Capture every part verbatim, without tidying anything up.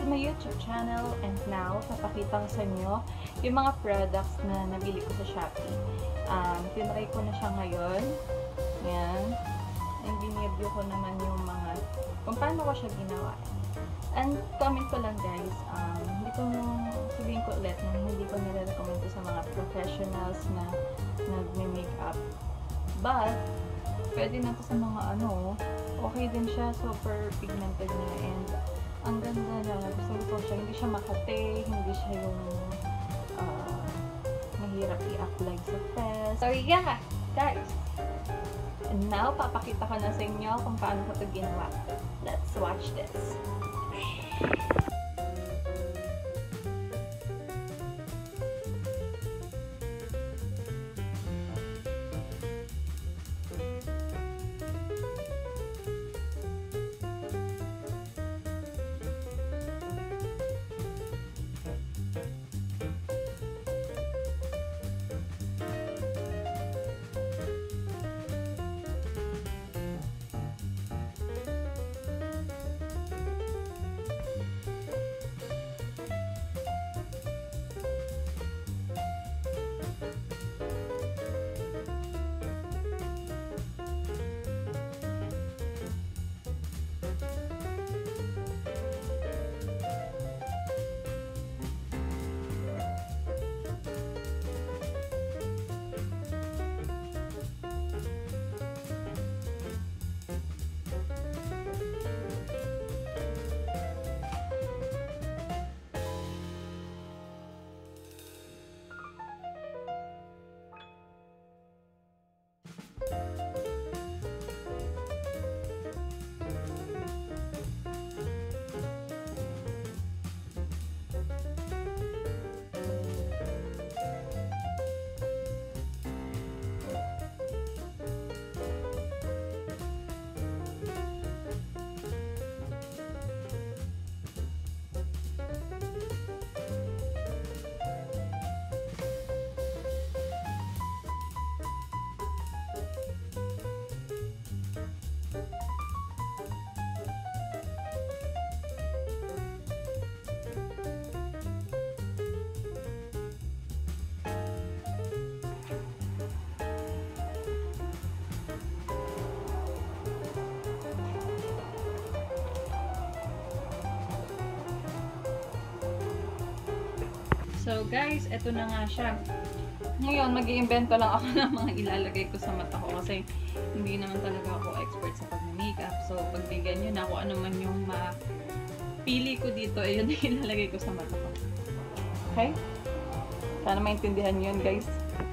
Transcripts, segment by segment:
my YouTube channel, and now, papakita ko sa inyo yung mga products na nabili ko sa Shopee. Um, tinry ko na siya ngayon. Yan. And binireview ko naman yung mga, kung paano ko siya ginawa. And comment ko lang guys, um, hindi ko, sabihin ko ulit, na hindi ko nire-recommend sa mga professionals na nagme-makeup. But, pwede na to sa mga ano, okay din siya, super pigmented niya, and ang ganda na, gusto-gusto siya, hindi siya makate, hindi siya yung uh, mahirap i-apply sa face. So yeah, guys, and now, papakita ko na sa inyo kung paano ko ito ginawa. Let's watch this. So guys, eto na nga siya. Ngayon, mag-i-invento lang ako ng mga ilalagay ko sa mata ko kasi hindi naman talaga ako expert sa pag-makeup. So, pagbigyan nyo na kung ano man yung mapili ko dito, eh, yun yung ilalagay ko sa mata ko. Okay? Sana maintindihan nyo yun, guys.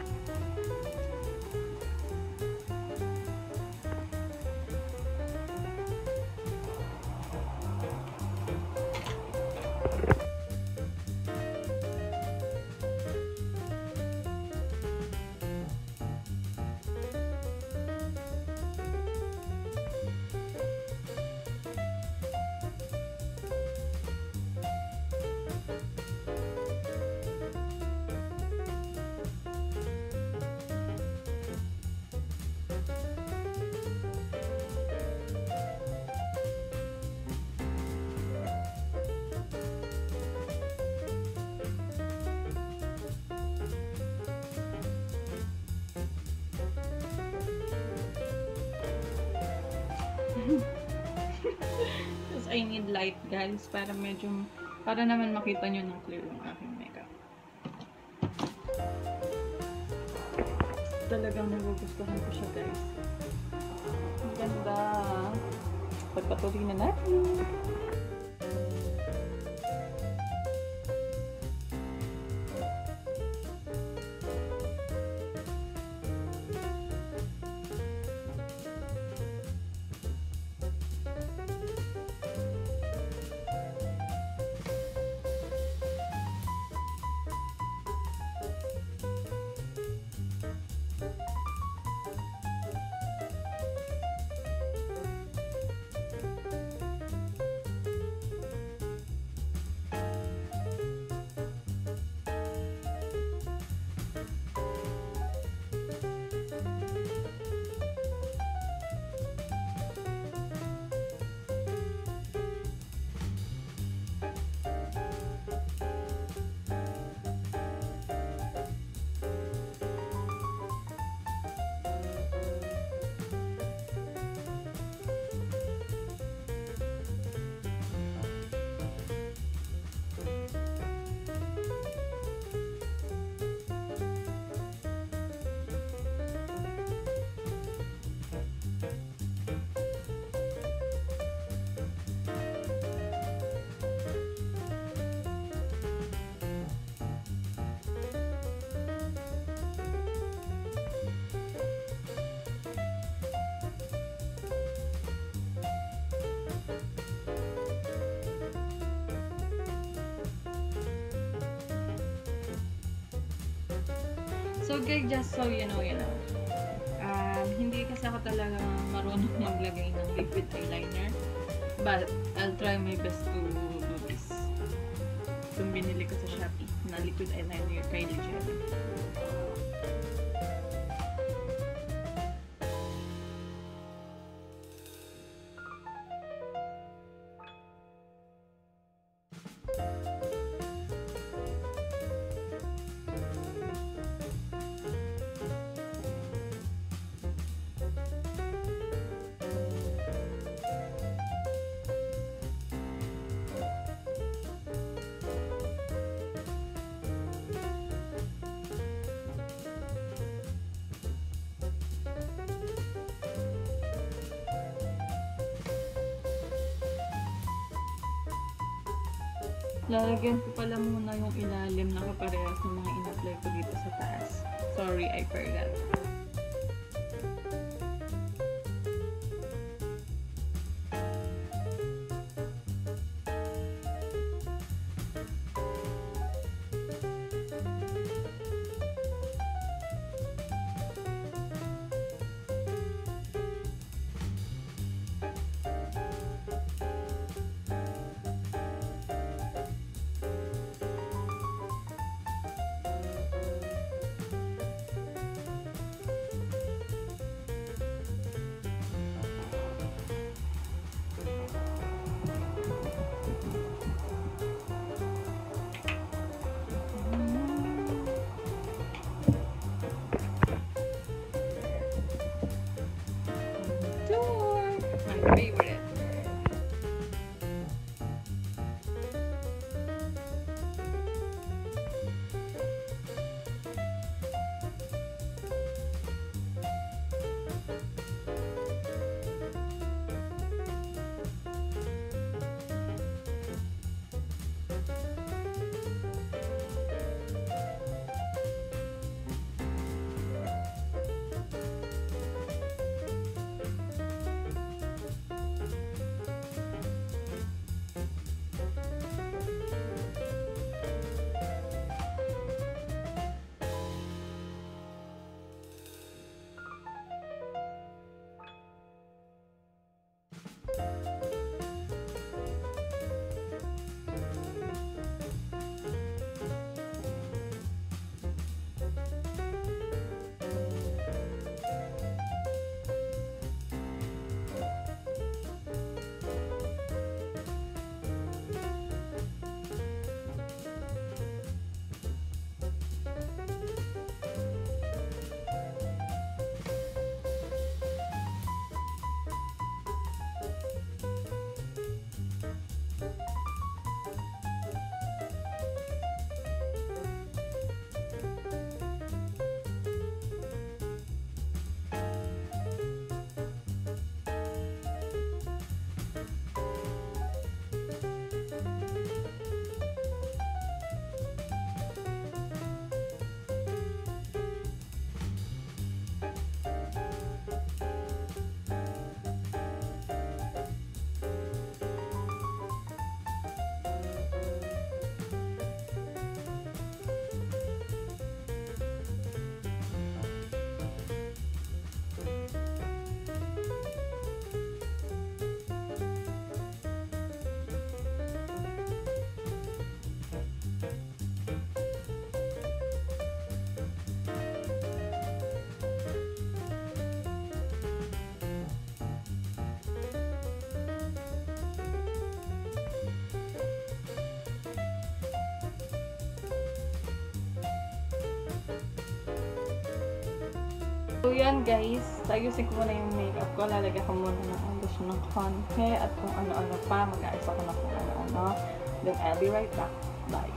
Because I need light, guys, para medyo, para naman makita nyo ng clear yung aking makeup. Talagang nagugustuhan ko siya, guys. Ang ganda. Pagpatuloy na natin. So guys, just so you know, you know, um, hindi kasi ako talaga marunong maglagay ng liquid eyeliner. But, I'll try my best to do this. Itong binili ko sa Shopee na liquid eyeliner Kylie Jenner. Lalagyan ko pala muna yung ilalim na kaparehas ng mga in-apply ko dito sa taas. Sorry, I forgot. Favorite. So yan guys, ayusin ko muna yung makeup ko. Lalagyan ko muna ng foundation ng konti at kung ano-ano pa. Mag-aayos ako na kung ano-ano. Then I'll be right back. Bye!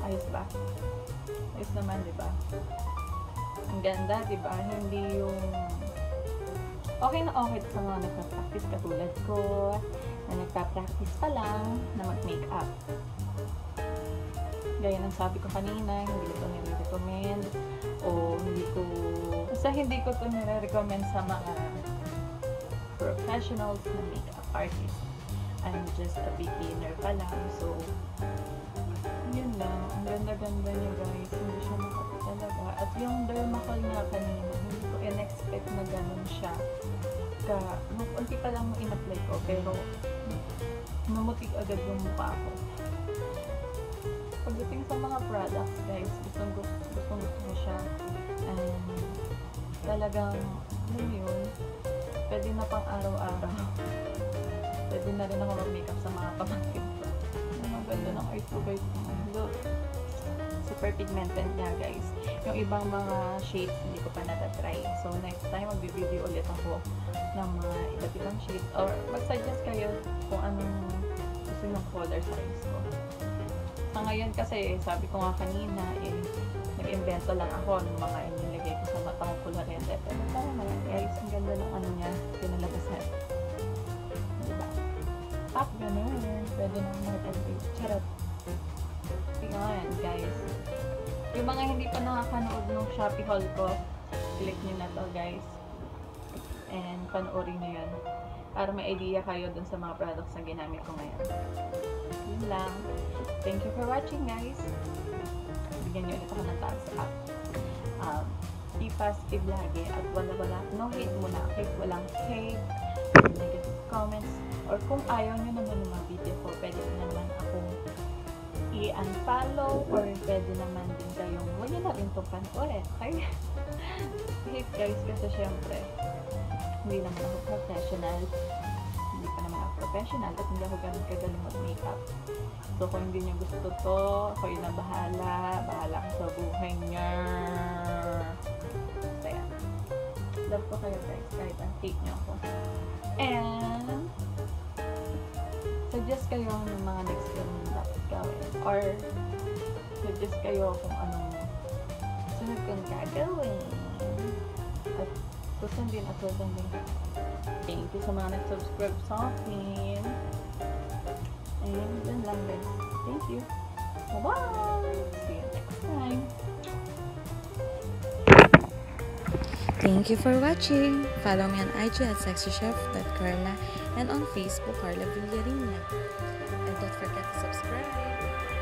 Ayos ba? Ayos naman, di ba? Ang ganda, di ba? Hindi yung okay na okay sa mga nagpa-practice katulad ko na nagpa-practice pa lang na mag-makeup. Gaya ng sabi ko kanina, hindi ko nire-recommend o hindi ko basta hindi ko ito nire-recommend sa mga professionals na makeup artist. I'm just a beginner pa lang, so yun lang. Ang ganda-ganda niya guys, hindi siya makati talaga. At yung Dermacol nga kanina, hindi ko in-expect na ganun siya. Ka, unti pa lang in-apply ko, pero namutik agad yung mukha ko. Pagdating sa mga products guys, gustong gusto, gustong gusto mo siya. And talagang, alam yun, pwede na pang araw-araw. Pwede na rin ako mag-makeup sa mga pamangkin ko. Ang ganda ng eyes ko guys. Look. Super pigmented niya guys. Yung ibang mga shades hindi ko pa natatry. So next time mag-video ulit ako ng mga iba't ibang shades. Or mag-suggest kayo kung anong gusto yung color sa eyes ko. Sa ngayon kasi, sabi ko nga kanina, eh, nag-invento lang ako ng mga inilagay ko sa matang colorete. Pero parang naman guys, ang ganda ng ano niya, pinalabasan. Diba? Pop ganun. Pwede na mag-elevate. Charot. Tingnan nga yan guys. Yung mga hindi pa nakakanood ng Shopee haul ko, click nyo na to guys. And panoorin nyo yun. Para may idea kayo dun sa mga products na ginamit ko ngayon. Yun lang. Thank you for watching guys. Bigyan nyo ulit ako ng thumbs up. Um, be positive lagi at wala-wala. No hate muna. Kahit walang hate, negative comments, or kung ayaw nyo naman ng mga video ko, pwede naman akong i-unfollow or pwede naman din kayong wag nyo na rin itong panoorin. Okay? Hate guys kasi syempre hindi naman ako professional. Hindi pa naman ako professional at hindi ako ganun kagaling mag-makeup. So kung hindi nyo gusto to, ako yun na bahala. Bahala ka sa buhay niya. So yan. Love ko kayo guys kahit ang hate nyo ako. And suggest kayo ng mga next film na dapat gawin. Or suggest kayo kung anong sunod kong gagawin. At susundin at susundin. Thank you sa mga nag-subscribe sa akin. And yun lang guys. Thank you. Bye-bye! See you next time. Thank you for watching. Follow me on I G at sexy chef dot carla and on Facebook Carla Villarina. And don't forget to subscribe.